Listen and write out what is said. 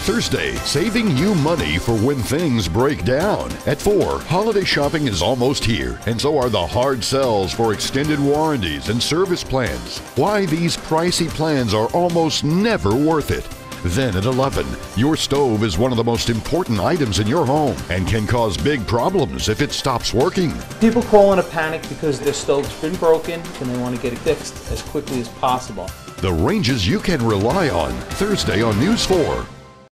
Thursday, saving you money for when things break down. At 4, holiday shopping is almost here, and so are the hard sells for extended warranties and service plans. Why these pricey plans are almost never worth it. Then at 11, your stove is one of the most important items in your home and can cause big problems if it stops working. People call in a panic because their stove's been broken and they want to get it fixed as quickly as possible. The ranges you can rely on, Thursday on News 4.